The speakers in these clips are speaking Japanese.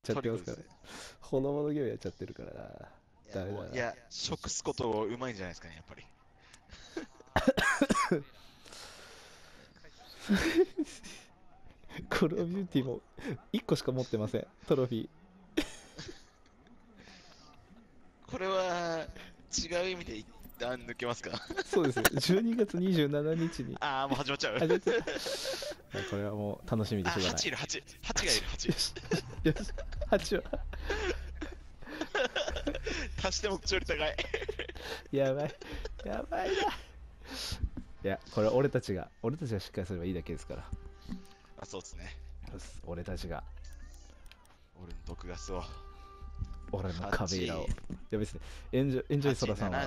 ちゃってますからね。ほのぼのゲームやっちゃってるからな。ダメだな。 いや、食すことうまいんじゃないですかね、やっぱり。 コールオブデューティも1個しか持ってません、トロフィー。 これは、違う意味で一旦抜けますか？ そうですね、12月27日に。 ああ、もう始まっちゃう。 あ、じゃあこれはもう楽しみであ、 しょうがない。 8いる、8。8がいる、8。 よし、よし、8は。 足しても口より高い。 やばい、やばいな。いや、これは俺たちがしっかりすればいいだけですから。 あ、そうですね。 俺たちが、 俺の毒ガスを。 俺のカベイラを。いや別に、エンジョイソラさんは。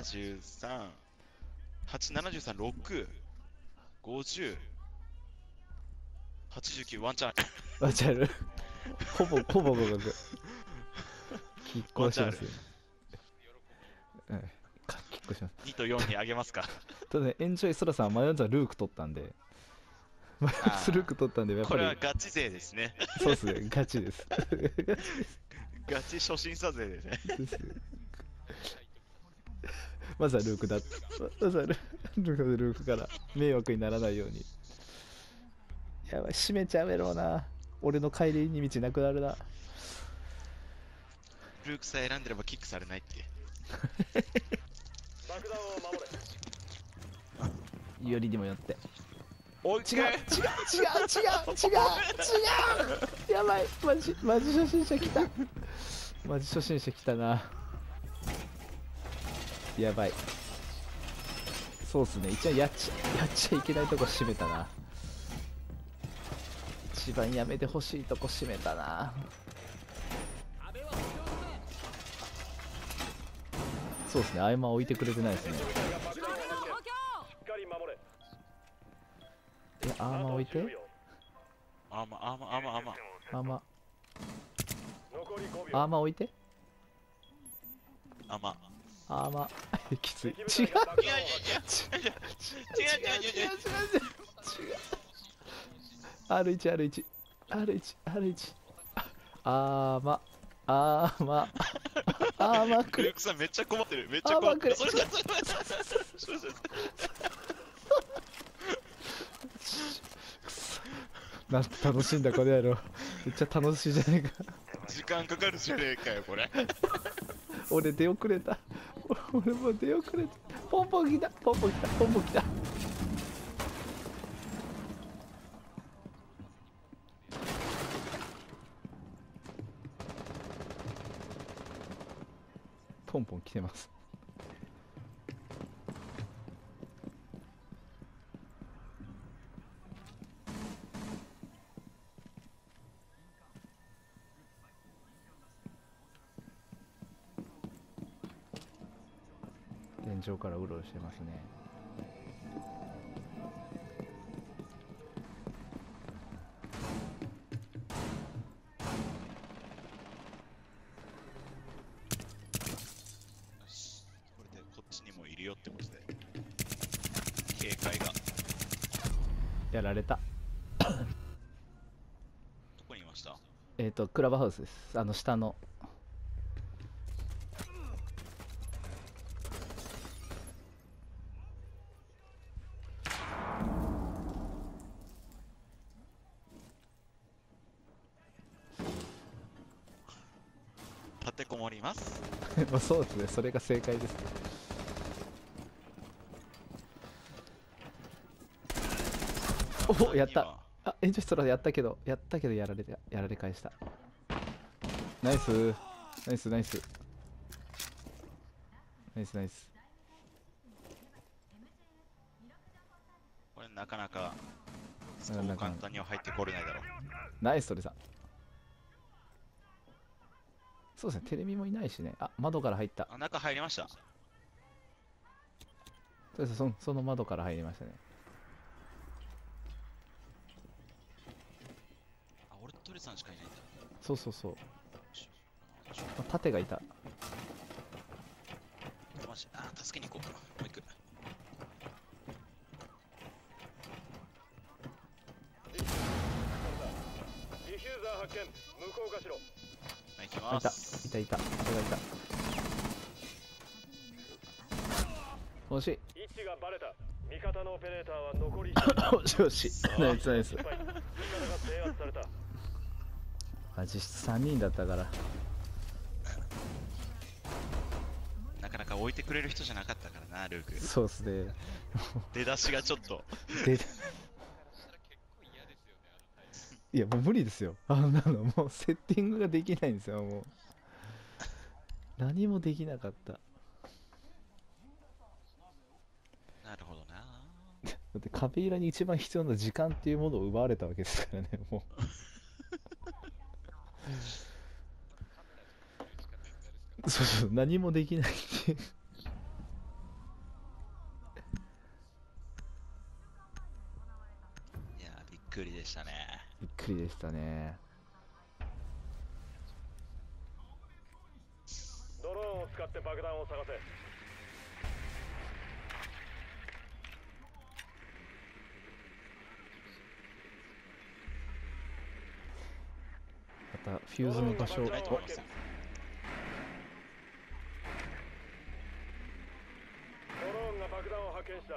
873、873、6、50、89、ワンチャン。 あ、ちゃる。ほぼ互角。拮抗してますよ。うん。拮抗します。 2と4に上げますか？ ただね、エンジョイソラさんはマヨネーズはルーク取ったんで、マヨネーズルーク取ったんで、やっぱり。 これはガチ勢ですね。 そうですね、ガチです。 ガチ初心者勢ですね。 ですね。まずはルークだ。まずはルークから迷惑にならないように。やばい、閉めちゃうやろうな。俺の帰りに道なくなるな。 ルークさえ選んでればキックされないって。 爆弾を守れ。 よりにもよって。 おい、 違うやばい、マジ初心者来た。マジ初心者来たな。やばい。そうっすね、一応やっちゃいけないとこ閉めたな。一番やめてほしいとこ閉めたな。そうですね、合間置いてくれてないですね。 部隊が爆弾を発見。しっかり守れ。 いや、アーマー置いて。 あーま。 アーマ残り5 ー、 秒。 アーマー置いて。 あま。 アーマー。きつい。違う。 敵部隊が爆いやい弾を発やいや、違う。 R1。あーま、くれ。 ルークさんめっちゃ困ってる。めっちゃ困ってる。 あーまくれそれなんて楽しいんだこの野郎。めっちゃ楽しいじゃねえか。 時間かかるじゃねえかよ、これ。 俺出遅れた。俺もう出遅れた。ポンポン来た。ポンポン来てます。天井からうろうろしてますね。 これでこっちにもいるよってことで。警戒が。 やられた。 どこにいました？ クラブハウスです。下の。 立てこもります。 まあそうですね、それが正解ですね。お、やった。あ、エンジョイストラやったけどやられ返した。ナイス。 これなかなかそう簡単には入ってこれないだろう。 ナイス、トレさん。そうですね、テレビもいないしね。あ、窓から入った。 あ、中入りました。 そうです、その窓から入りましたね。 あ、俺とトリさんしかいないんだ。 そう。あ、盾がいた。 マジ、あ、助けに行こうかな。もう行く。 ディフューザー発見。向こう化しろ。 行きまいたす。 いたいた、これがいた。惜しい。 位置がバレた。味方のオペレーターは残り惜しい惜しい。ナイスナイス。 失敗。味方が制圧された。 実質3人だったから。 なかなか置いてくれる人じゃなかったからな、ルーク。 そうっすね。 出だしがちょっと。 で、いやもう無理ですよ。あんなのもうセッティングができないんですよ。もう何もできなかった。 なるほどな。 だって壁裏に一番必要な時間っていうものを奪われたわけですからね。もうそうそう、何もできないっていう。 いやー、びっくりでしたね。 びっくりでしたね。 ドローンを使って爆弾を探せ。 またフューズの場所を。 ないと思いますよ。 ドローンが爆弾を発見した。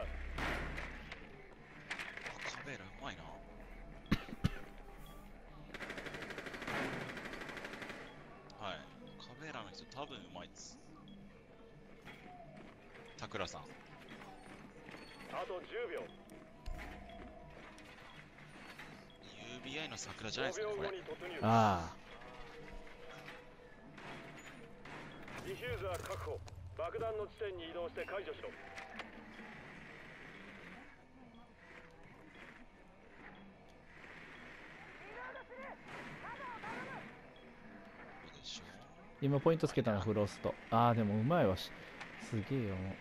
カベーラうまいな。はい。カベーラの人多分うまいです。タクラさん。 あと10秒。 UBI の桜じゃないです 5 かね、これ秒後。に突入。 あディフューザー確保。爆弾の地点に移動して解除しろ。 どうでしょう。 今ポイントつけたのフロスト。ああでもうまいわし。すげえよもう。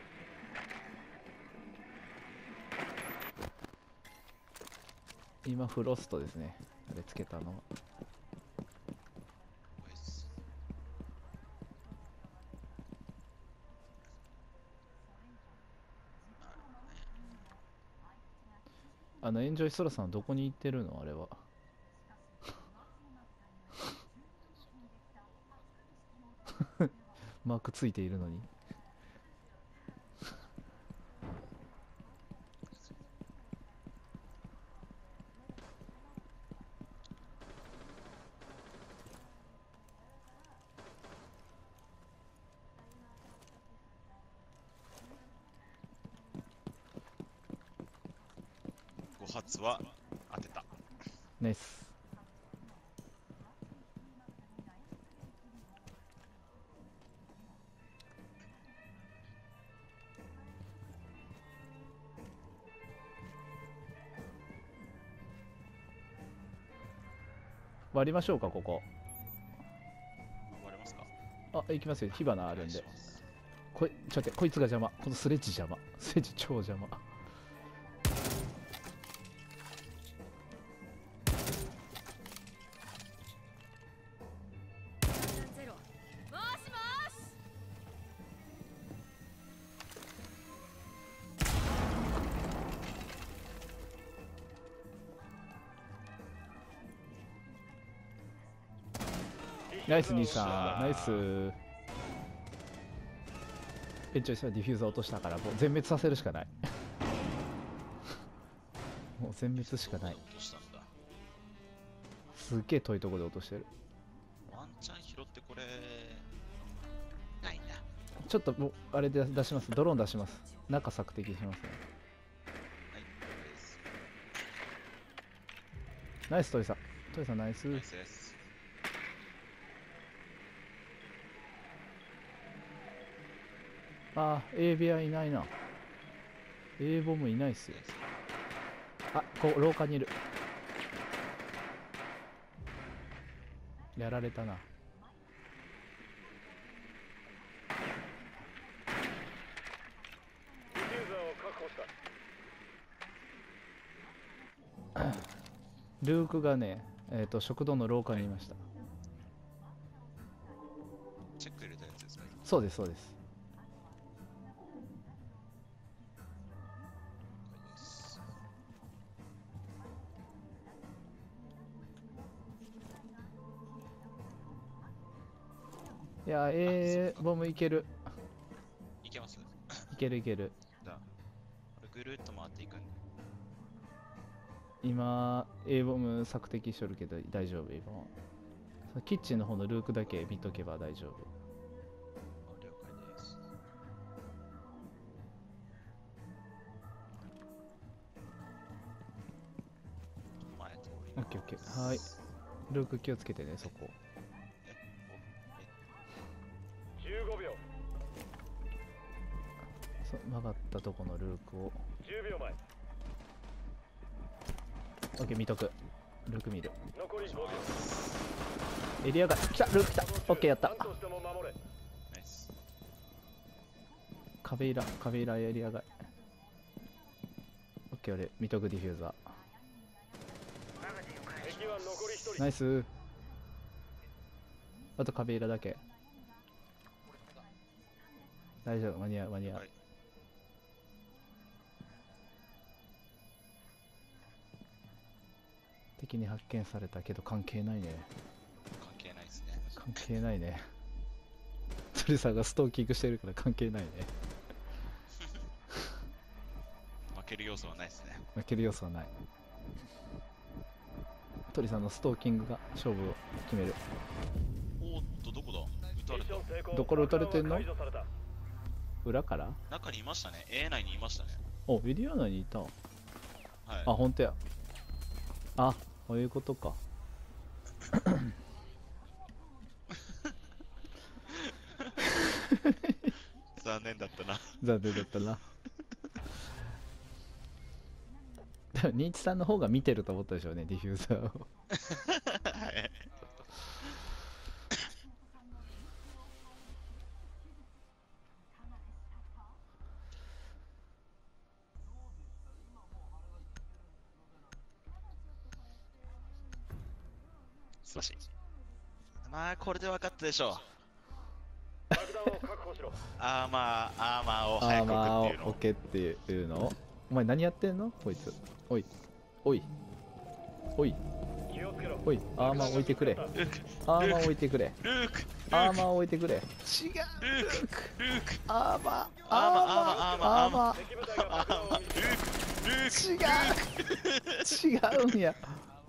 今フロストですね。あれつけたのは。 これですなるほどね。 エンジョイソラさんはどこに行ってるのあれは。マークついているのに。 5発は当てた。 ナイス。割りましょうかここ。 割れますか。 あ、行きますよ。火花あるんで。 お願いしますちょっと待って、こいつが邪魔。このスレッジ邪魔。スレッジ超邪魔。 ゼロ。もしもし。 ナイス兄さん、ナイス。エンジョイさんディフューザー落としたからもう全滅させるしかない。もう全滅しかない。 落としたんだ。 すっげえ遠いところで落としてる。 ワンチャン拾ってこれないな。 ちょっともうあれで出します。ドローン出します。中索敵しますね。 はい、です。 ナイストイさん。トイさんナイス。 ナイスです。 あー、A 部屋いないな。A ボムいないっすよ。あ、こう廊下にいる。やられたな。 ディフューザーを確保した。 ルークがね、食堂の廊下にいました。 チェック入れたやつですか。 そうですそうです。 いやボムいける。 いけます？ いけるいける。 だ。俺ぐるっと回っていくんで。 今 A ボム索敵しとるけど大丈夫。今キッチンの方のルークだけ見とけば大丈夫。 了解です。前通りオッケーオッケー。はい。ルーク気をつけてね、そこ。 15秒。 曲がったとこのルークを。 10秒前。 オッケー見とく。ルーク見る。 残り5秒。 エリアが来た。ルーク来た。オッケーやった。 何としても守れ。 ナイス。 壁裏エリアが。オッケー俺見とくディフューザー。 敵は残り1人。 ナイス。あと壁裏だけ。大丈夫、間に合う間に合う。 はい。 敵に発見されたけど関係ないね。 関係ないですね。 関係ないね。鳥さんがストーキングしてるから関係ないね。 負ける要素はないですね。 負ける要素はない。鳥さんのストーキングが勝負を決める。 おーっと、どこだ？撃たれた。 どこから撃たれてんの？ 解除された。 裏から？ 中にいましたね。A 内にいましたね。 お、エリア内にいた。 はい。 あ、ほんとや。あ、こういうことか。 残念だったな。 残念だったな。でも、ニーチさんの方が見てると思ったでしょうね、ディフューザーを。 はい。素晴らしい。まあ、これで分かったでしょう。 爆弾を確保しろ。 アーマーをアー早くマーを置くっていうの置けっていうの。お前何やってんのこいつ。おい。おい。おい。 気をつけろ。 おい。アーマー置いてくれ。 ルーク、 アーマー置いてくれ。 ルーク、 アーマー置いてくれ。違う。 ルーク、ルーク、 アーマー。 アーマー敵部隊が爆弾を見つけルーク、ルーク、 違うんや。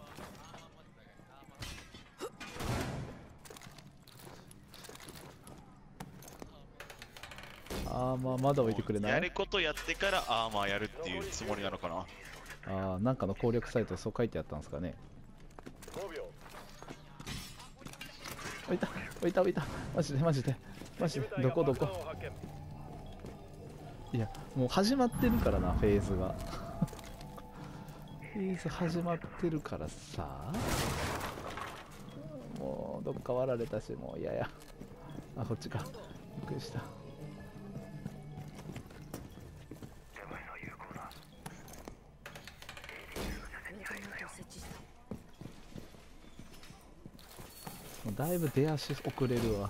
アーマーまだ置いてくれない？ やることやってからアーマーやるっていうつもりなのかな。 ああ、なんかの攻略サイトでそう書いてあったんですかね。 5秒。 置いた。マジで。どこ。いや、もう始まってるからな、フェーズが。フェーズ始まってるからさ。もう、どっか割られたし、もう嫌や。あ、こっちか。びっくりした。もうだいぶ出足遅れるわ。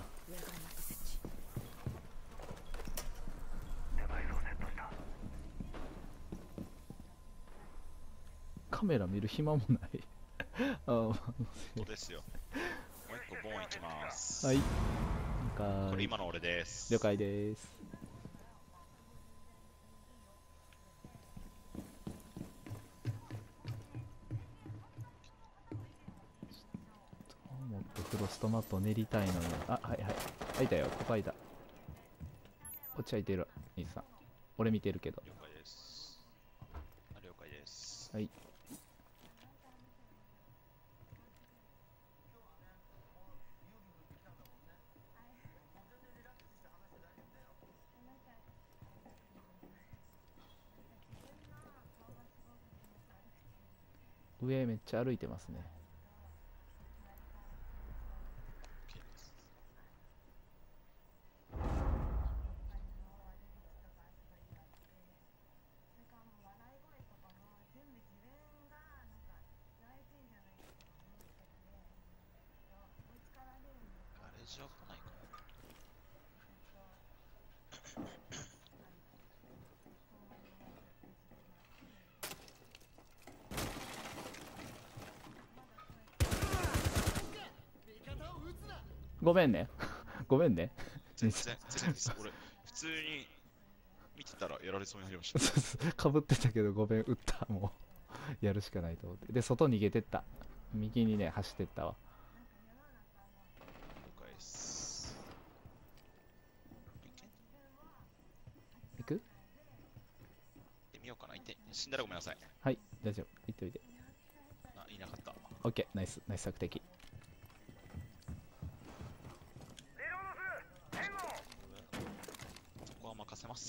カメラ見る暇もない。 そうですよ。もう一個ボンいきます。 はい。 これ今の俺です。 了解です。もっとフロストマット練りたいのに。あ、はい。開いたよ。ここ開いた。こっち開いてる。兄さん。俺見てるけど。 了解です。了解です。 はい。上めっちゃ歩いてますね。 ガレージは来ないかな。 ごめんね。 ごめんね。 全然です。俺、普通に見てたらやられそうになりました。 かぶってたけどごめん、打った。もうやるしかないと思って。で、外逃げてった。右にね、走ってったわ。 了解です。 行く？ 行ってみようかな。行って。死んだらごめんなさい。 はい、大丈夫。行っといて。 あ、いなかった。 オッケー、ナイス索敵。 そこは任せます。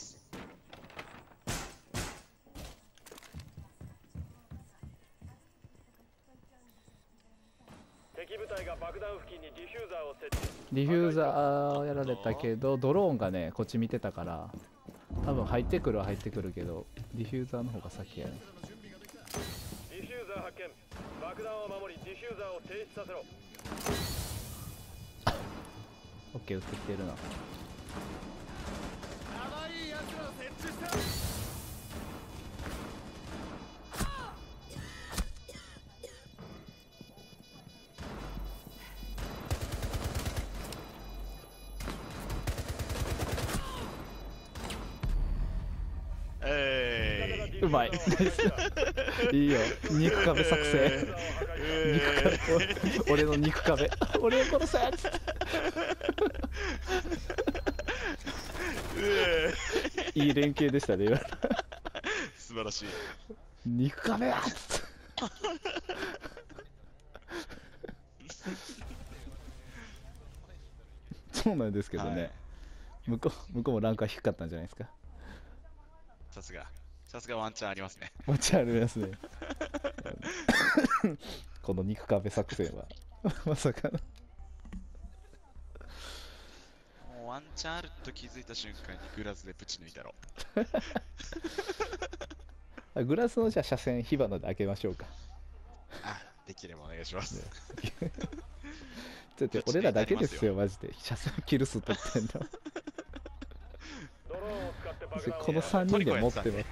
敵部隊が爆弾付近にディフューザーを設置。 ディフューザーやられたけど、ドローンがね、こっち見てたから、多分入ってくるは入ってくるけど、ディフューザーの方が先やね。 ディフューザー発見。爆弾を守りディフューザーを停止させろ。 オッケー、撃ってきてるな。 やばいやつらを設置した。 うまい。いいよ。肉壁作戦。肉壁。俺の肉壁。俺を殺せっつって。いい連携でしたね、今。 素晴らしい。 肉壁やっつって。そうなんですけどね。向こうもランクは低かったんじゃないですか。 さすがワンチャンありますね。 ワンチャンありますね。この肉壁作戦はまさかの。 もうワンチャンあると気づいた瞬間にグラスでプチ抜いたろ。 グラスのじゃあ車線火花で開けましょうか。 あ、できればお願いします。 だって俺らだけですよ、マジで。車線キル数取ってんの。この3人で持ってます。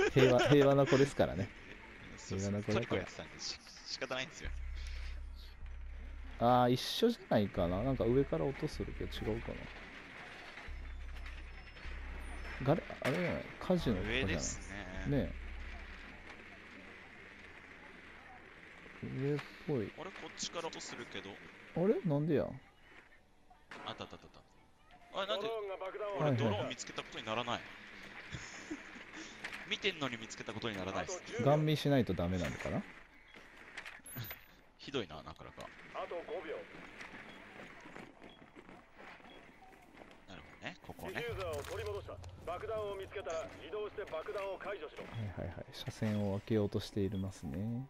平和な子ですからね。平和な子だから。 仕方ないんですよ。 ああ、一緒じゃないかな。なんか上から音するけど違うかな。あれじゃない、火事の子じゃない。 上ですね。 ねえ。上っぽい。 俺こっちから音するけど。 あれなんでや。 あった。あ、なんで俺ドローン見つけたことにならない。見てんのに見つけたことにならないです。 ガン見しないとダメなのかな。 ひどいな、なかなか。 あと5秒。 なるほどね、ここね。 ディフューザーを取り戻した。爆弾を見つけたら移動して爆弾を解除しろ。 はい。車線を開けようとしていますね。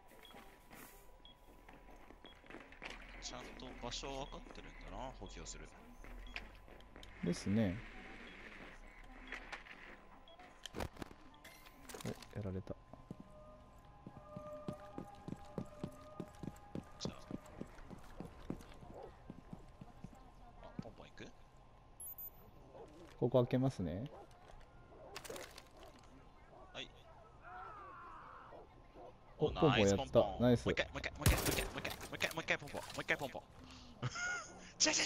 ちゃんと場所分かってるんだな、補給をする。 ですね。お、やられた。 じゃあ、ポンポン行く？ ここ開けますね。 はい。 お、ポンポンやった。ナイス。 もう一回ポンポン。違う。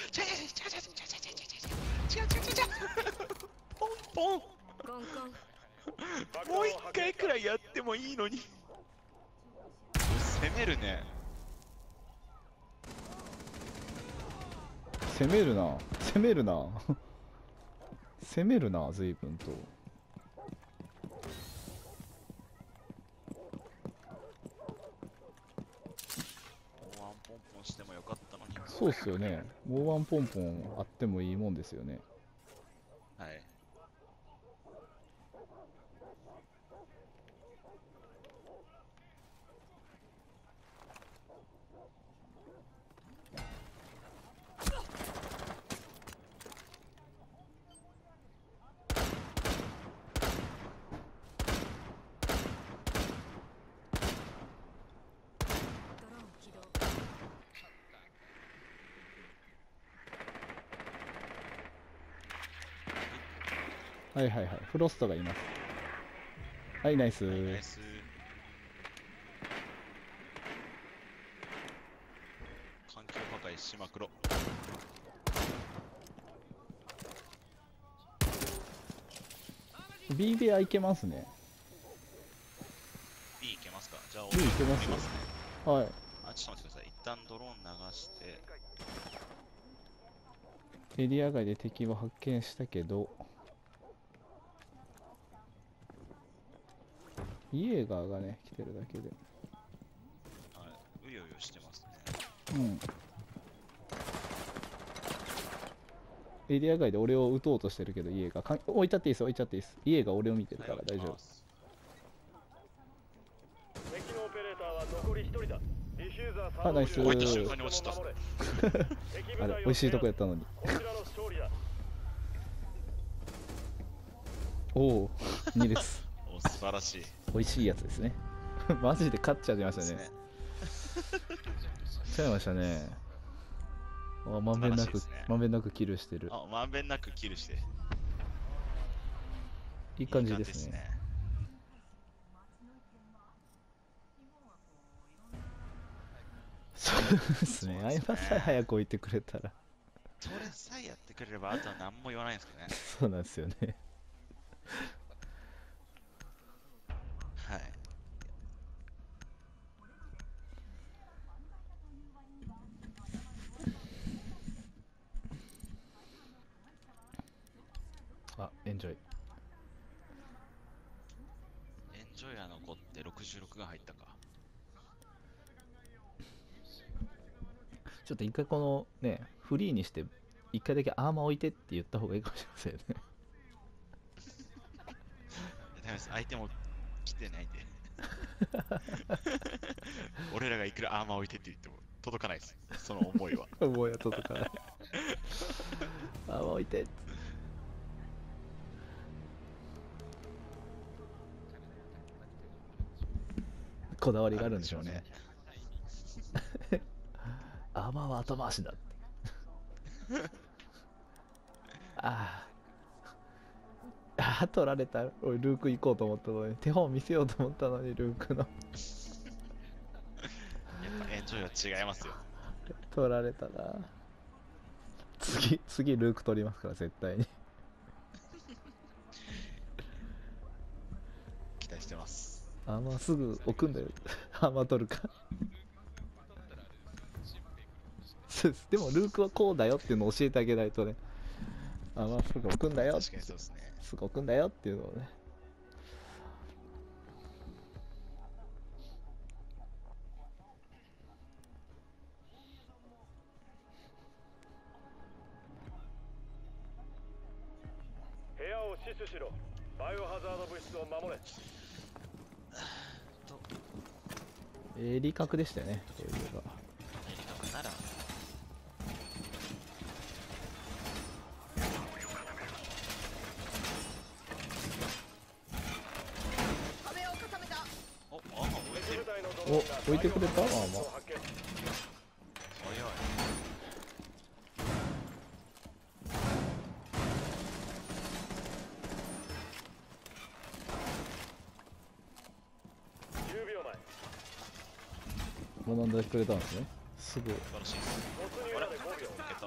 ポンポン。 コンコンもう一回くらいやってもいいのに。攻めるね。 攻めるな、随分と。 ワンポンポンしてもよかったのに。 そうっすよね。もうワンポンポンあってもいいもんですよね。 はい。 ドローン起動。 はい。フロストがいます。はい、ナイス。 ナイス。環境破壊しまくろ。 B 部屋行けますね。 B いけますか？じゃあ B 行けますよますね。 はい。 あ、ちょっと待ってください。一旦ドローン流して。 エリア外で敵を発見したけど、イエーガーがね来てるだけで。 はい、うようよしてますね。 うん。エリア外で俺を撃とうとしてるけど、イエーガー置いちゃっていいです、置いちゃっていいです。イエーガー俺を見てるから大丈夫。 敵のオペレーターは残り1人だ。ディフューザーあ、ナイス。 置いた瞬間に落ちた。 あれ、美味しいとこやったのに。 こちらの勝利だ。 おお、2です。 お、素晴らしい。 美味しいやつですね。マジで勝っちゃいましたね。 ですね。 ちゃいましたね。あ、まんべんなく、 素晴らしいですねまんべんなくキルしてる。 あ、まんべんなくキルして。 いい感じですね。そうですね。相葉さえ早く置いてくれたら。 それさえやってくれれば、あとは何も言わないんですけどね。 そうなんですよね。 はい。 あ、エンジョイ。 エンジョイが残って66が入ったか。 ちょっと一回このね、フリーにして、一回だけアーマー置いてって言った方がいいかもしれませんね。 ダメです。相手も来てないんで。俺らがいくらアーマー置いてって言っても届かないです。その思いは。 もうやっととかない。アーマー置いて。こだわりがあるんでしょうね。アーマーは後回しだ。ああ、取られた。俺ルーク行こうと思ったのに、手本見せようと思ったのに、ルークの。 やっぱエンジョイは違いますよ。 取られたな。次ルーク取りますから、絶対に。 期待してます。 アーマーすぐ置くんだよ。アーマー取るか。そうです。でもルークはこうだよっていうのを教えてあげないとね。アーマーすぐ置くんだよ。 確かにそうですね。 すぐ置くんだよっていうのをね。 部屋を死守しろ。バイオハザード物質を守れ。 理覚でしたよね。こういうのが。 やり方なら。 壁を固めた。 お、アーマー置いてる。 お、置いてくれたアーマー。 早い。 10秒前。 学んでくれたんですね。すぐ。 素晴らしいです。 突入まで5秒。 抜けた。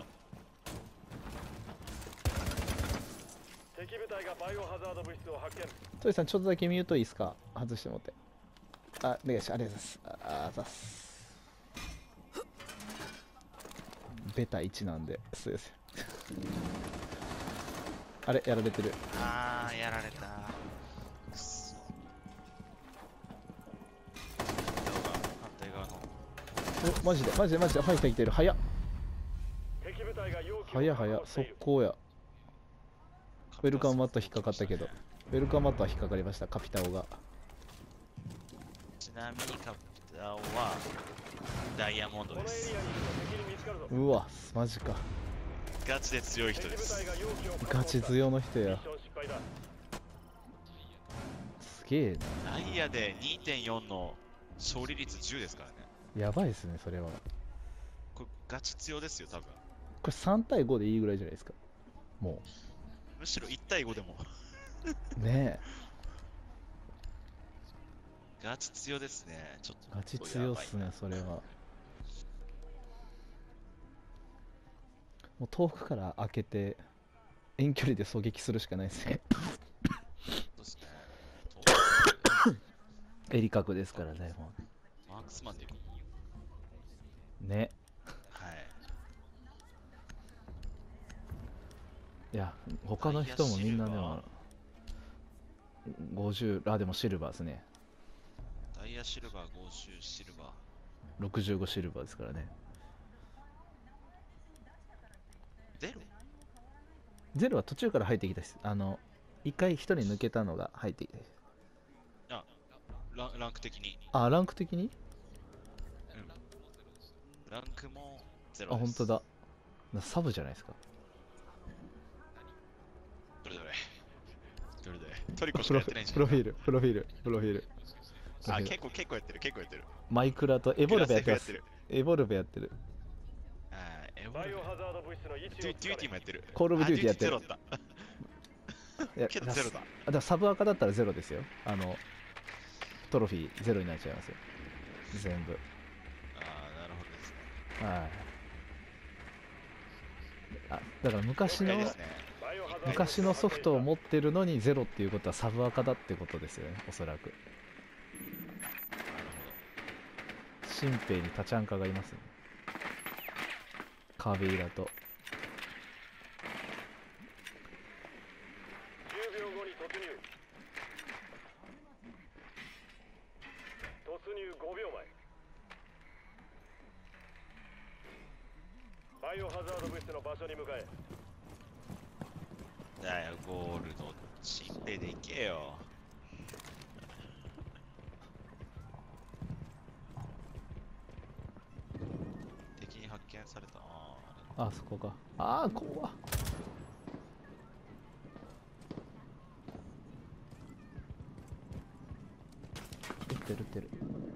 敵部隊がバイオハザード物質を発見。 トイさん、ちょっとだけミュートいいですか？外してもって。あ、お願いします。ありがとうございます。あざっす。ベタ1なんで、すいません。あれ、やられてる。 あー、やられた。くそ。反対側の。 お、マジで、ファイター来てる。早っ。 敵部隊が容器を早っ、速攻や。ウェルカムマット引っかかったけど。ウェルカムマットは引っかかりました、カピタオが。 ちなみにカピタオはダイヤモンドこのエです。 リアにいると敵に見つかるぞ。 うわ、マジか。 ガチで強い人です。 敵部隊が容器を確保ガチ強の人やミッ。ション失敗だ。 すげえダイヤで 2.4 の勝利率10ですからね。 な。やばいですね、それは。 これガチ強ですよ、多分。 これ3対5でいいぐらいじゃないですか。もむしろ1対5でもう。ねガチ強ですね。ちょっえ。ガチ強っすね、それは。もう遠くから開けて、遠距離で狙撃するしかないですね。 襟角ですからね、もマークスマンでいる。 うね。 はい。 いや、他の人もみんなでも50、あ、でもシルバーですね。 ダイヤシルバー、50シルバー。 65シルバーですからね。 ゼロゼロは途中から入ってきたし、一回一人抜けたのが入ってきたし。 あ、ランク的に。 あ、ランク的に？ ランクもゼあ、 ロです。 本当だ。サブじゃないですか。 どれどれどれどれトリコしかやってないんじゃないプロフィール、プロフィール、プロフィール。 あ、結構やってる、結構やってる。 マイクラとエボルベやってますグラセフやってる。 エボルベやってる。 あー、エボルバイオハザード物質の位置をデュデューティーもやってる。 コールオブデューティーやってるあデューティーゼロだ。 いやけどゼロだ。 だからサブアカだったらゼロですよ。トロフィーゼロになっちゃいますよ。全部。 あー、なるほどですね。 はい。あ、だから了解ですね。 昔のソフトを持ってるのにゼロっていうことはサブアカだってことですよね、おそらく。新兵にタチャンカがいますね。カーベイラと。 10秒後に突入。突入5秒前。バイオハザード物質の場所に向かえ。 だよ、ゴールド、新兵で行けよ。敵に発見された。 あ、そこか。ああ、怖っ。撃ってる撃ってる。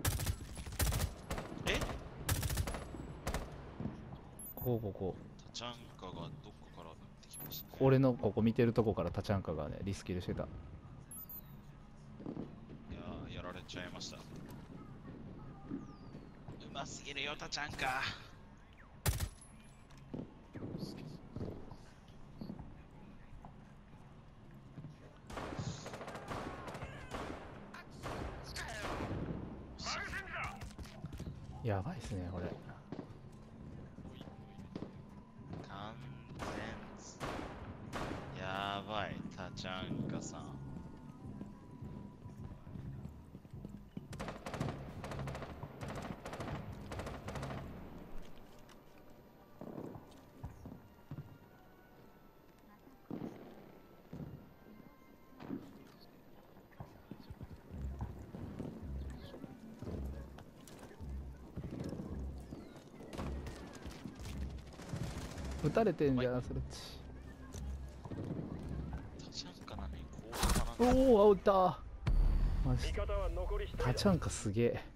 えここ。 タチャンカがどっかから撃ってきましたね。 俺のここ見てるとこからタチャンカがね、リスキルしてた。 いやー、やられちゃいました。うますぎるよ、タチャンカ。 やばいっすね、これ。 完全やばい、タチャンカさん。 撃たれてんじゃん、それ。 タチャンカなのに高価なんだ。 おお、撃ったー。マジ味方は残り1人だ。 タチャンカすげえ。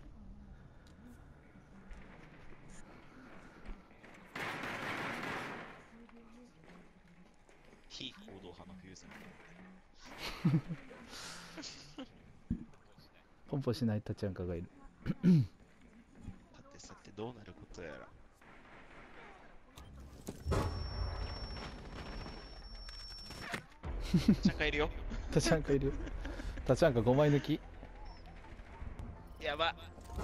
非行動派のフューズン。 ポンポンしないタチャンカがいる。 さてどうなることやら。タチャンカいるよ。 タチャンカいるよ。タチャンカ5枚抜き。 やば。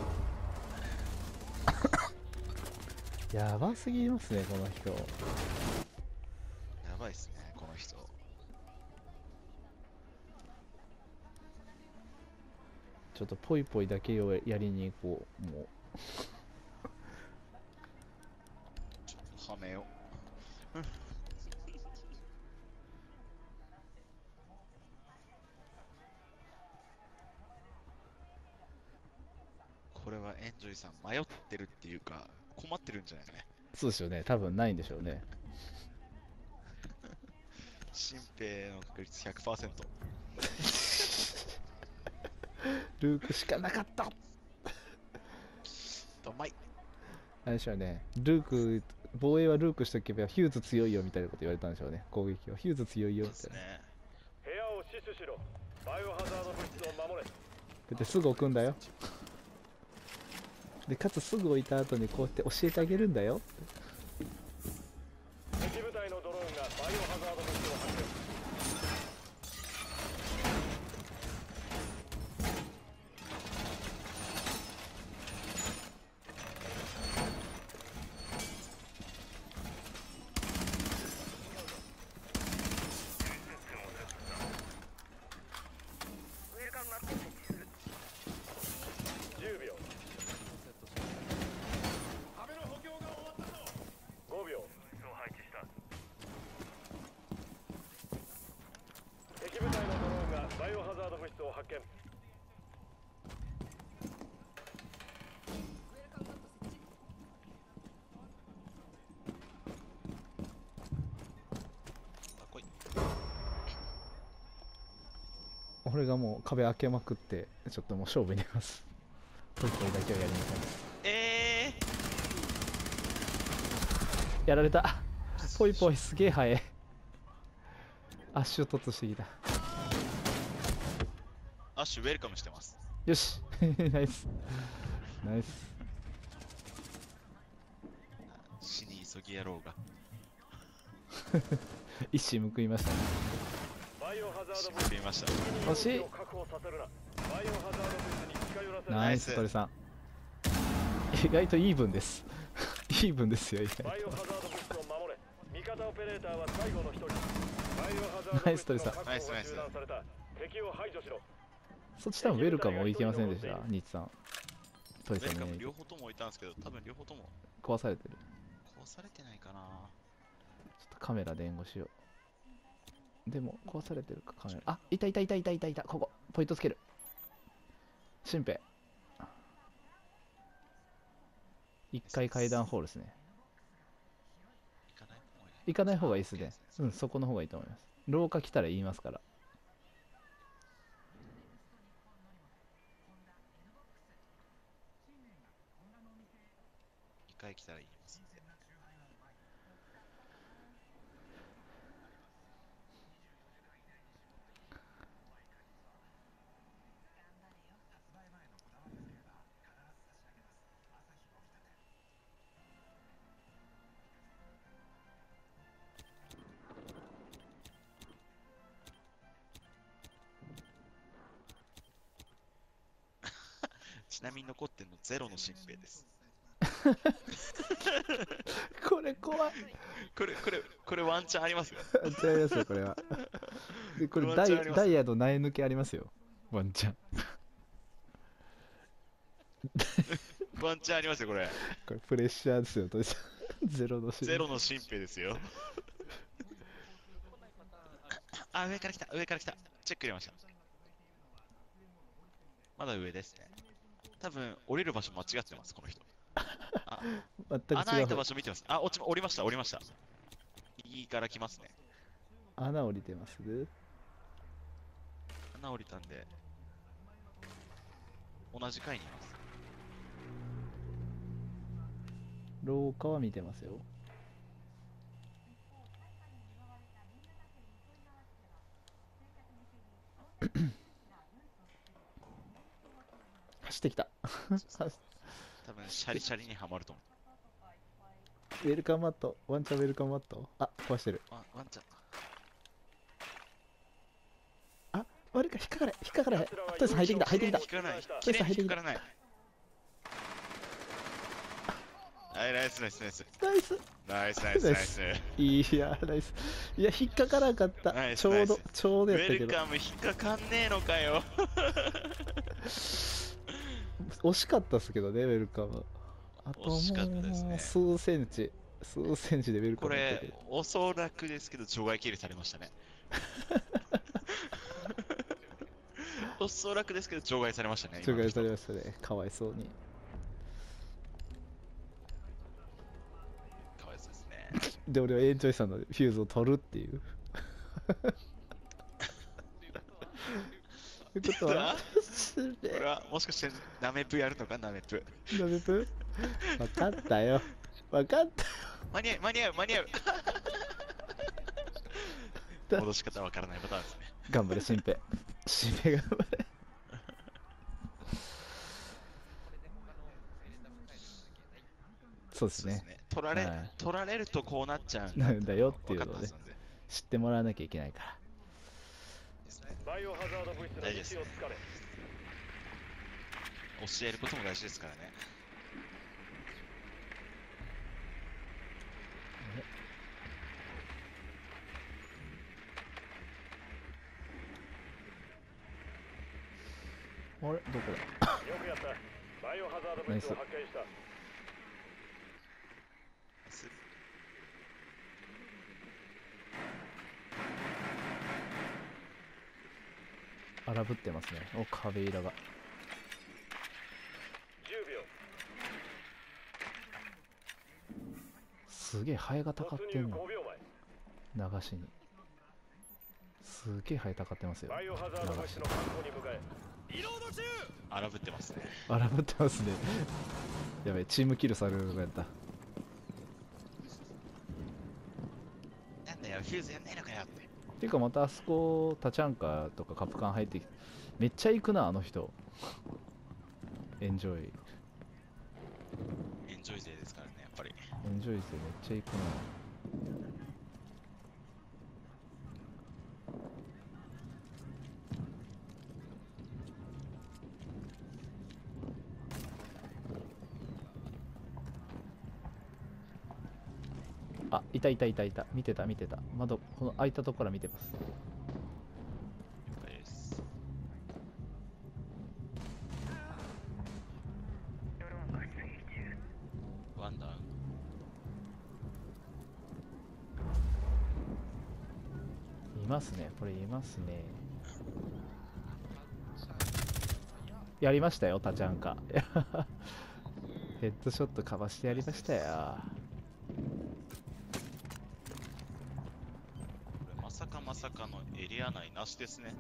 やばすぎますね、この人。 やばいっすね、この人。 ちょっとポイポイだけをやりに行こう。もう。 ちょっとはめよう。これはエンジョイさん迷ってるっていうか困ってるんじゃないかね。 そうですよね。多分ないんでしょうね。 新兵の確率 100%。 ルークしかなかった。 うまい。 あれでしょうね。ルーク、防衛はルークしとけばヒューズ強いよみたいなこと言われたんでしょうね。攻撃は。ヒューズ強いよみたいな。 ね。 部屋を死守しろ。バイオハザード物質を守れ。 だってすぐ置くんだよ。で、かつすぐ置いた後にこうやって教えてあげるんだよ。 敵部隊のドローンがバイオハザード物質を発見。 俺がもう壁開けまくってちょっともう勝負に出ます。ポイポイだけはやりません。やられた。ポイポイすげえ速い。アッシュ突してきた。 アッシュウェルカムしてます。 よしナイスナイス。 死に急ぎ野郎が。 一矢報いましたね。 バイオハザード死物質にました。 惜しい。 を確保させるな。バイオハザード物質に近寄らせるな。 ナイス鳥さん。意外とイーブンです。イーブンですよ意外バイオハザード物質を守れ。味方オペレーターは最後の一人。バイオハザードナイス鳥さん物質の確保が中断された。敵を排除しろ。 そっち多分ウェルカム置いてませんでしたニッチさん。 ウェルカム鳥さんね両方とも置いたんですけど、多分両方とも壊されてる。 壊されてないかな。 ちょっとカメラで援護しよう。でも壊されてるかカメラ。あ、いたいたいたいたいたいた。ここポイントつける。新兵一回階段ホールですね。 行かない方がいい。 行かない方がいいですね。うん、そこの方がいいと思います。廊下来たら言いますから。 2回来たら言いますんで。ちなみに残ってるのゼロの新兵です。 これ怖い。 これワンチャンありますよ。 違いますよこれは。でこれワンチャンありますダイヤの苗抜けありますよ。ワンチャン。 ワンチャンありますよ、これ。 これプレッシャーですよ鳥さん。ゼロのゼロの新兵ですよ。あ、上から来た、上から来た。チェック入れました。まだ上ですね。多分、降りる場所間違ってます、この人。あ、 全く穴開違う方。 いた場所見てます。あ、降りました、降りました。右から来ますね。 穴降りてます。 穴降りたんで、同じ階にいます。 廊下は見てますよ。走ってきた。 多分、シャリシャリにはまると思ウェルカムマット。ワンチャンウェルカムマット。あ、壊してる。 う。ワンチャン。 あ、悪いか、引っかかれ。引っかかれ。トイさん入ってきた。入ってきた。 引かない。 トイ綺麗さん入ってきた。 に引かない。はい、ナイスナイスナイス。 ナイス。 ナイスナイスナイス。 いや、ナイス。いや、引っかからなかった。 ナイスちょうどナイス、 ちょうどウやったけど。 ェルカム引っかかんねえのかよ。 惜しかったっすけどね、ウェルカム。あとも惜しかったですねう数センチでウェルカこムやったけど。 れ、おそらくですけど、除外切りされましたね。おそらくですけど、除外されましたね。 除外されまましたね。かわいそうに。 かわいそうですね。 で、俺はエンジョイさんのフューズを取るっていう。ということは、 これは、もしかして、ナメプやるのか、ナメプ。 ナメプ分かったよ。分かったよ。 間に合う、間に合う、間に合う。戻し方わからないパターンですね。 頑張れ、新平。新平頑張れ。そうですね。 取られ、 はい取られるとこうなっちゃうんなんだよっていうのをね分かってますんで。 知ってもらわなきゃいけないから。 バイオハザード物質の位置をつかれ。 教えることも大事ですからね。 あれどこだ。 よくやった。バイオハザード物質を発見した。 荒ぶってますね。お、壁裏が。 10秒。 すげえハエがたかって突入んの。 5秒前。 流しに。 すげえ生えたかってますよ。 バイオハザード物資の確保に向かえ。 荒ぶってますね。 荒ぶってますね。やべえ、チームキルされるとかやった。 なんだよ、フューズやんないのかよって。 ていうかまたあそこタチャンカとかカプカン入ってきて、めっちゃ行くなあの人。エンジョイエンジョイ勢ですからね、やっぱり。 エンジョイしてめっちゃ行くな。あ、いたいたいたいた。見てた見てた。窓、この開いたとこから見てます。 了解です。ワンダウン。 いますね、これいますね。やりましたよ、タチャンカ。ヘッドショットかわしてやりましたよ。 これまさかのエリア内なしですね。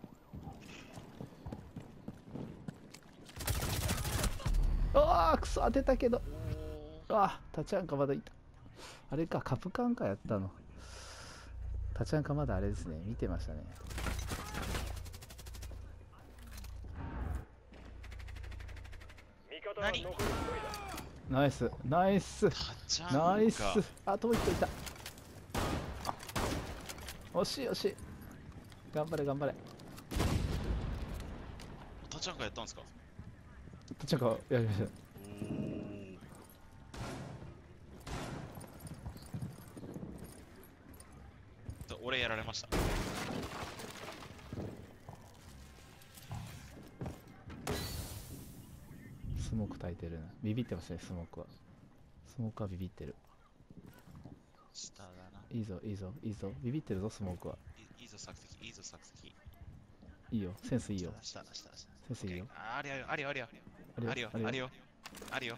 ああ、くそ当てたけど。ああ、タチャンカまだいた。あれか、カプカンかやったの。タチャンカまだあれですね、見てましたね。 味方は残り1人だ。 ナイス、ナイス、 タチャンカナイス。あともう一人いた。惜しい惜しい。頑張れ頑張れ。 タチャンカやったんですか？ タチャンカやりました。 俺やられました。 スモーク焚いてるな。ビビってますね、スモークは。スモークはビビってる。 下だな。 いいぞいいぞいいぞ。ビビってるぞ、スモークは。 いいぞ索敵、いいぞ索敵。 いいよ、センスいいよ。 下。 センスいいよ。 あるよ、あるよ、あるよ。あるよ、あるよ。あるよ。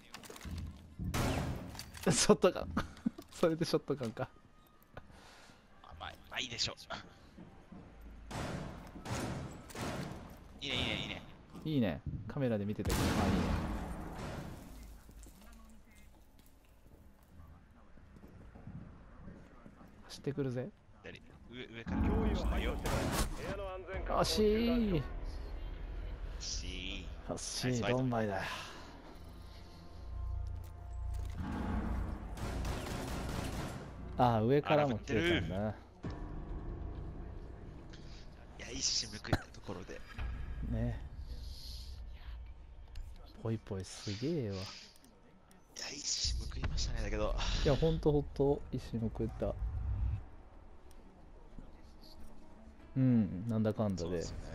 ショットガン。それでショットガンか。 まあいいでしょう。いいね、いいね、いいね。 いいね。カメラで見てたけど、まあいいね。走ってくるぜ。 上から脅威をしないよ排除。して部屋の安全確保を惜しい。惜しい、ドンマイだよ。ああ、上からも来てたんだな。 いや、一矢報いたところで。 ね。ぽいぽいすげえわ。 いや、一矢報いましたね、だけど。 いや、ほんとほんと、一瞬報いた。うん、なんだかんだで。 そうですね。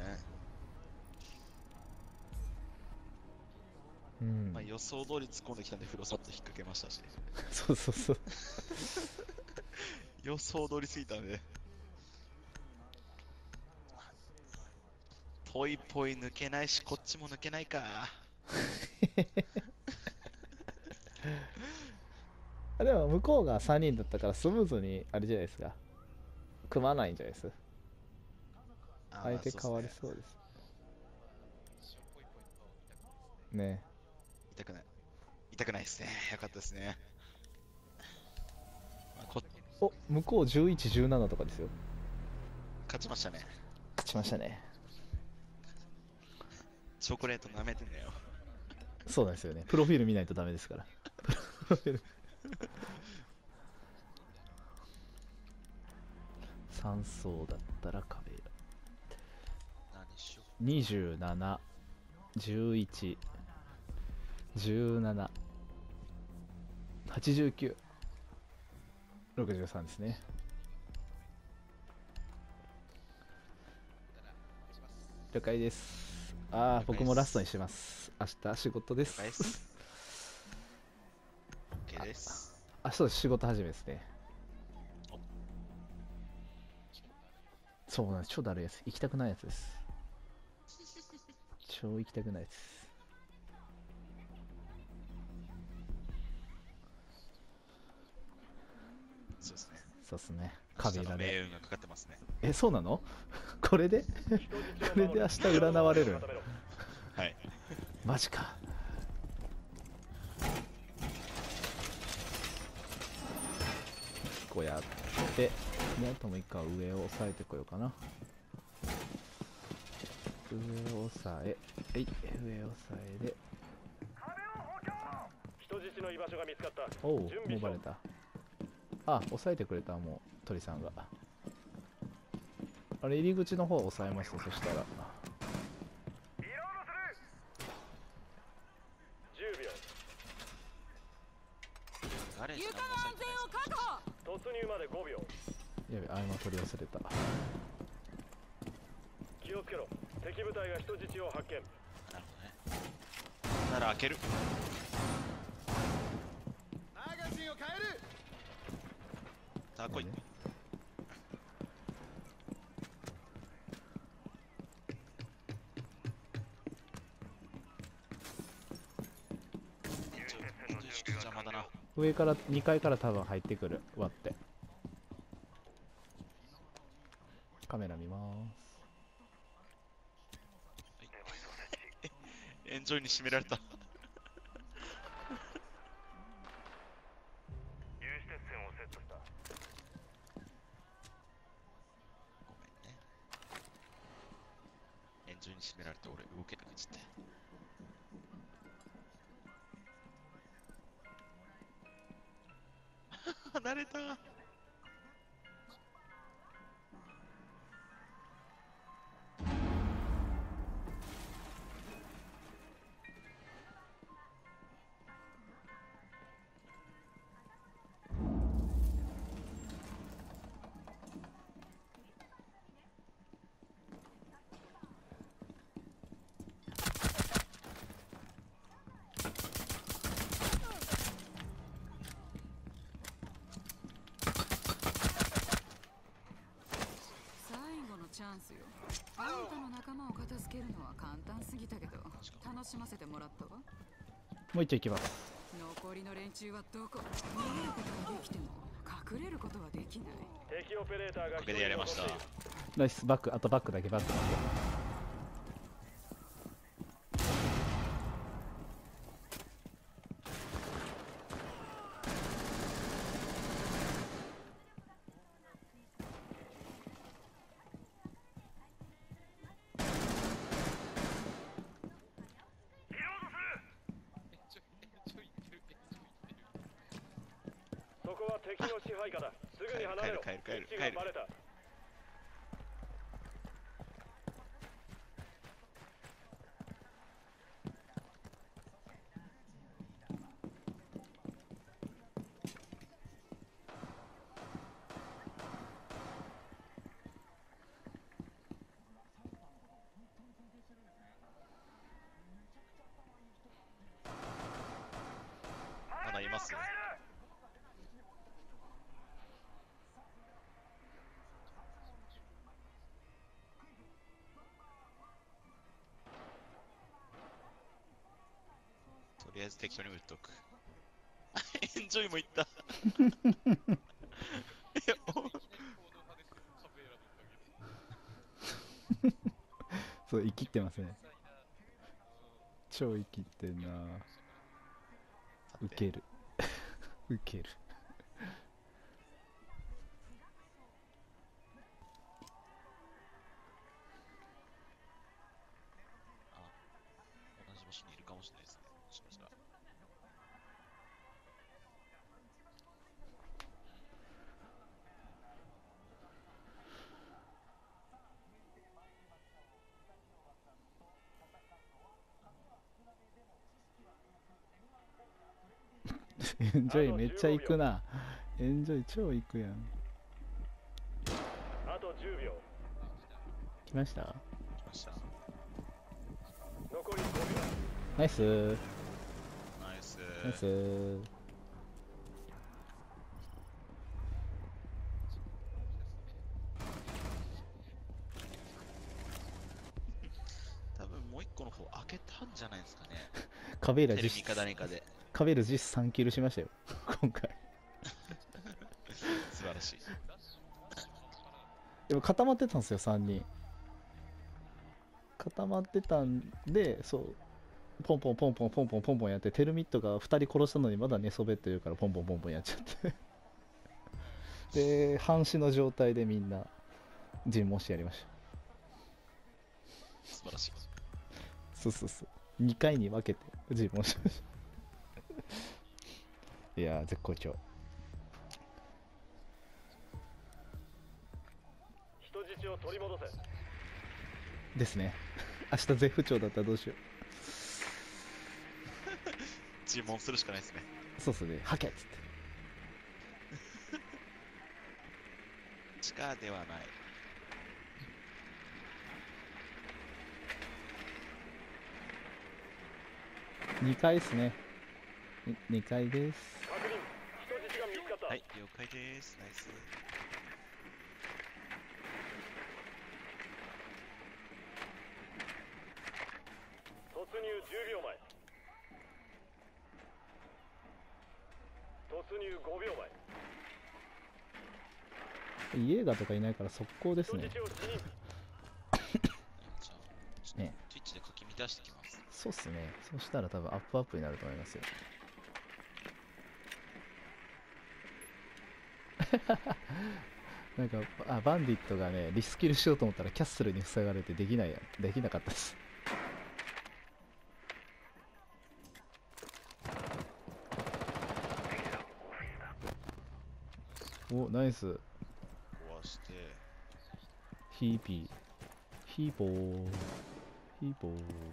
うん。 まあ予想通り突っ込んできたんで、フロサッと引っ掛けましたし。 そうそうそう。 予想通りすぎたんで。ぽいぽい抜けないし、こっちも抜けないか。 でも向こうが3人だったからスムーズにあれじゃないですか。組まないんじゃないですか。相手変わりそうです。ね。 痛くない。痛くないですね。よかったですね。まあ、 お、向こう11、17とかですよ。 勝ちましたね。 勝ちましたね。 チョコレート舐めてんだよ。 そうなんですよね。プロフィール見ないとダメですから。プロフィール。3層だったら壁。 何しよう。 27、11、17、89、63ですね。了解です。ああ、僕もラストにします。明日仕事です。 了解です。OK です。 明日仕事始めですね。そうなんです。超だるいやつ。行きたくないやつです。超行きたくないです。 そうですね。 そうっすね。 明日のカビラで。 命運がかかってますね。 え、そうなの？これでこれで明日占われる？ はい。 マジか。こうやってで、あともう一回上を押さえてこようかな。上を押さえ、はい、上を押さえで、 人質の居場所が見つかった。 おう、も準備しろうバレた。あ、押さえてくれた、もう鳥さんが。あれ、入り口の方を押さえますと、そしたら。 10秒。 ガレージ床何もの安全を確保。 突入まで5秒。 やべ、あ今取り忘れた。 気をつけろ。敵部隊が人質を発見。 なるほどね。なら開ける。 マガジンを変える。 さあ来い。邪魔だな。 上から2階から多分入ってくる、割って。カメラ見まエンジョイに締められた。 有刺鉄線をセットした。 ごめんね。エンジョイに締められて俺動けなくなっちゃって。離れた。 最後のチャンスよ。あんたの仲間を片付けるのは簡単すぎたけど、楽しませてもらったわ。 もう一丁いきます。 残りの連中はどこ？逃げることはできても隠れることはできない。 敵オペレーターがおかげでやれました。 ナイス、バック、あとバックだけ、バックだけ。 そこは敵の支配下だ。すぐに離れろ。 帰る位置がバレた。 まだいますよ。とりあえず適当に打っとく。エンジョイもいった。 そう、生きってますね。超生きってんな。ウケる。ウケる。 同じ場所にいるかもしれないですね。もしかしたら。 エンジョイめっちゃ行くな。エンジョイ超行くやん。 あと10秒。 来ました来ました。 残り5秒。 ナイスー。 ナイスナイスー。 多分もう一個の方開けたんじゃないですかね。 カベーラ実質テレビか何かで。 カベーラ実質3キルしましたよ。今回。 素晴らしい。 しい。 でも固まってたんですよ、3人。固まってたんで、そう、ポンポンポンポンポンポンポンポンやって、テルミットが2人殺したのにまだ寝そべってるからポンポンポンポンやっちゃってで、半死の状態でみんな尋問してやりました。 素晴らしい。 そうそうそう、2回に分けて尋問しました。いやー、絶好調。 人質を取り戻せ。 ですね。明日絶不調だったらどうしよ尋問するしかないですね。 う。そうっすね、はけっつって。 地下ではない。 2階っすね。2階です。 確認。人質が見つかった。 はい、了解です。ナイス。 突入10秒前。突入5秒前。 イエーガーとかいないから速攻ですね。 人質を死に。 じゃあ、 ね、 Twitch で書き乱してきます。 そうっすね。そしたら多分アップアップになると思いますよ。なんかバンディットがね、リスキルしようと思ったらキャッスルに塞がれてできなかったです。お、ナイス。 壊してヒーピーヒーポーヒーポ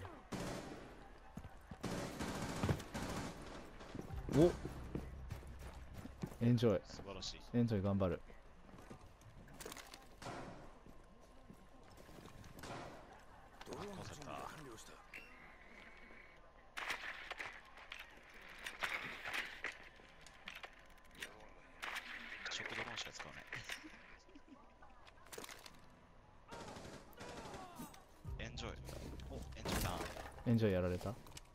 ー。お、エンジョイ素晴らしい。 エンジョイ頑張る。 壊された。ショックドローンしか使わない。エンジョイ。お、エンジョイダウン。 エンジョイやられた。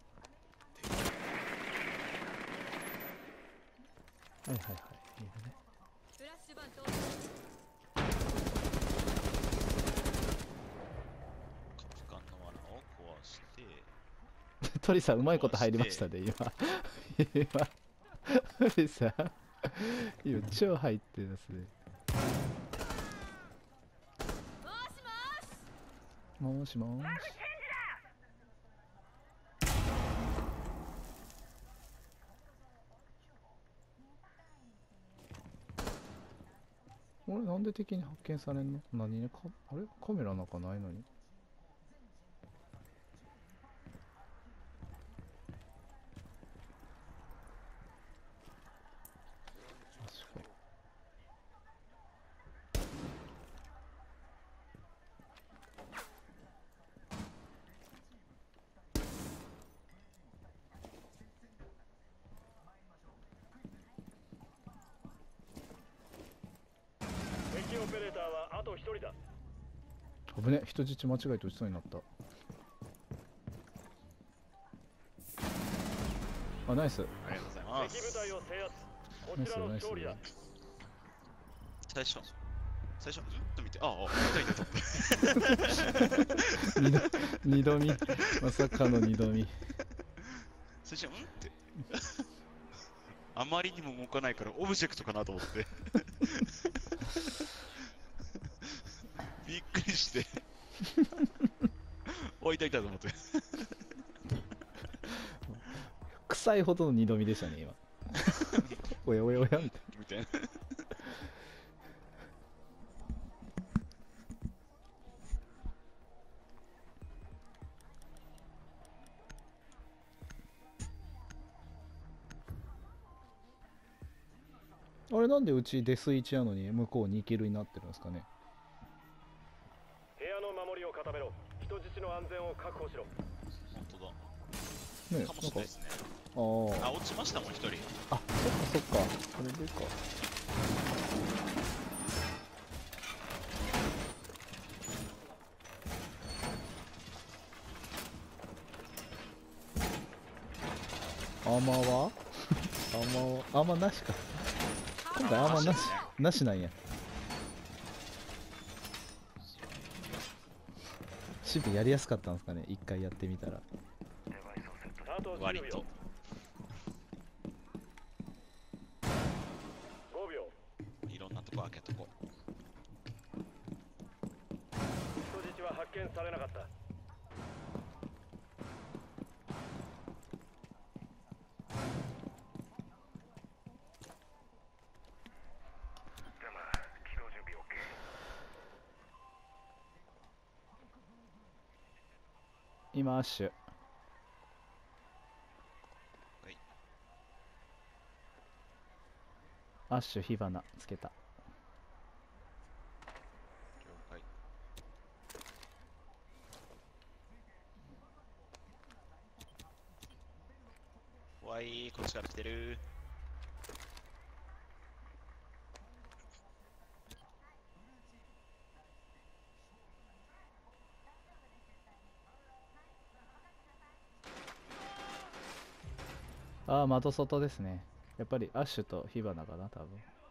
はいはいはい、いいね。 フラッシュバント。 カプカンの罠を壊して、 トリさんうまいこと入りましたね、今。トリさん、今超入ってますね。もしもーし。俺なんで敵に発見されんの？何ね、あれカメラなんかないのに。確かに。 敵オペレーターはあと1人だ。 危ね、人質間違えて落ちそうになった。あ、ナイス。 ありがとうございま敵部す。 隊を制圧。こナイスちらのナイス。 勝利だ。 最初、ずっと見て、いたと。 二度見。まさかの二度見。 最初、って。あまりにも動かないからオブジェクトかなと思って。びっくりして。お、いたと思って。 臭いほどの二度見でしたね、今。おやおやおやみたいな。 みたいな。 あれなんでうちデス1なのに向こう2キルになってるんですかね。 部屋の守りを固めろ。人質の安全を確保しろ。 本当だ。 ね、 かもしれないですね。 ああ。 あ、落ちましたもん、一人。 あ、そっかそっか。それでか。アーマーはアーマーなしか。今回アーマーなし。 なしなんや。守備やりやすかったんですかね、一回やってみたら。 あと10秒割と。 5秒。 いろんなとこ開けとこう。 人質は発見されなかった。 今アッシュ。 はいアッシュ火花つけた。 了解。怖い、こっちから来てる。 ああ、窓外ですね。やっぱりアッシュと火花かな、多分。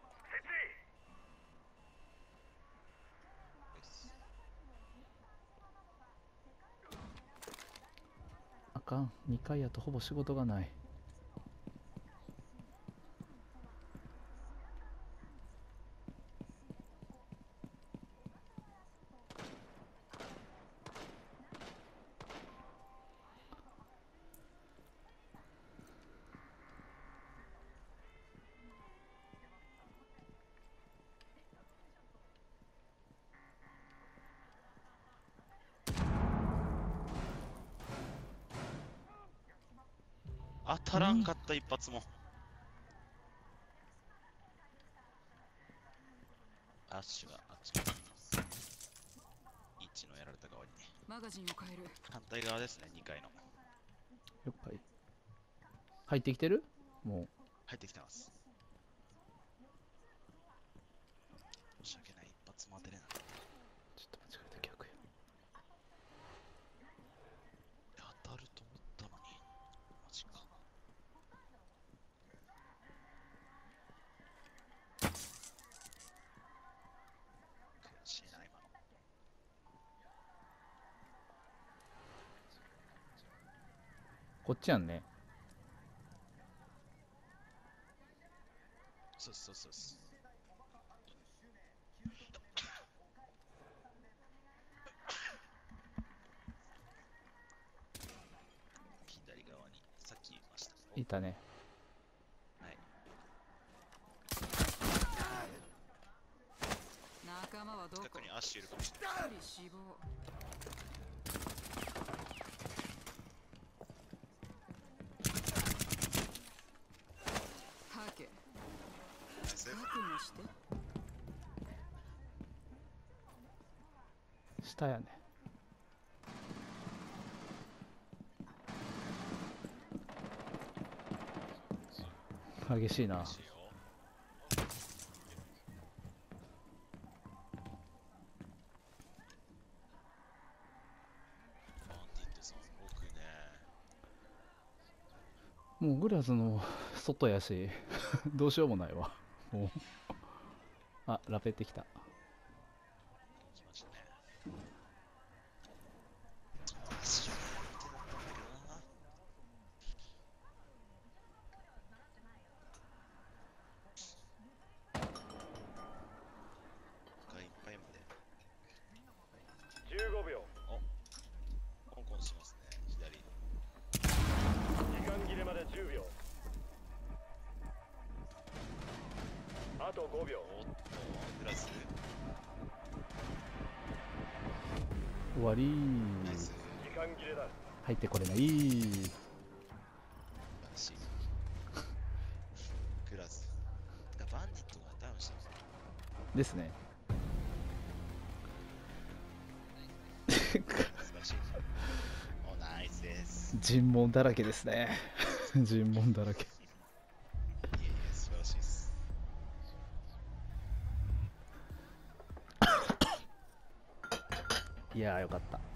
あかん、2回やとほぼ仕事がない。 当たらんかった、一発も。アッシュがあっちにいます。イッチのやられた側に。 マガジンを変える。 反対側ですね、2階の。 了解。入ってきてる？も入ってきてます。申し訳ない、一発も当てれなかった。 う、ちょっと間違えた、逆や。 当たると思ったのに。マジか。悔しいな、今の。 こっちやんね。 そうです、そうです、そうです。左側にさっき言いました。 いたね。 はい。 仲間はどこ？ 近くにアッシュいるかもしれない。 一人死亡。ハケ、 ナイス。 覚悟して。 下やね。激しいな。 嬉しいよ。バンディットさん、奥ね。 もうグラスの外やしどうしようもないわ。もうあ、ラペってきた。 来ましたね。アッシュがやる手だったんだけどな。深いいっぱいまで。 15秒。 コンコンしますね、左。 時間切れまで10秒。あと5秒。 おっと、グラス。 終わりナイス。 時間切れだ。 入ってこれない。 素晴らしい。グラス。てかバンディットがダウンしたんですよ。 ですね。 素晴らしい。お、ナイスです。 尋問だらけですね。尋問だらけ。 いえいえ、素晴らしいです。 いやーよかった。